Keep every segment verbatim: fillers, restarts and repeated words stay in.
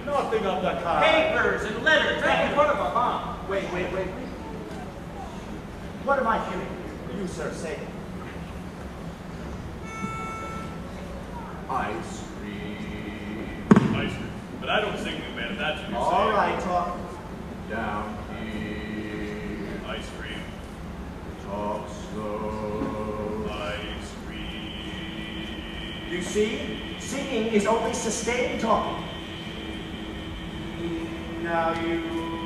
Nothing of the kind. Papers and letters right in front of them, huh? Wait, wait, wait, wait. What am I hearing you, sir, say? Ice cream. Ice cream. But I don't sing the man, if that's what you're All saying. All right, talk down here. Ice cream. Talk slow. Ice cream. You see? Singing is only sustained talking. Now you.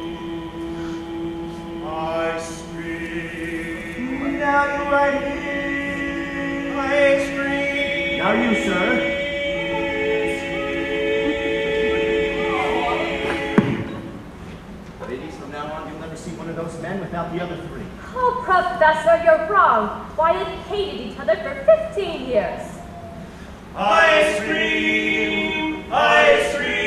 Ice cream. Now you right here. Ice cream. Now you, sir. Ladies, from now on, you'll never see one of those men without the other three. Oh, Professor, you're wrong. Why, they've hated each other for fifteen years. Ice cream! Ice cream!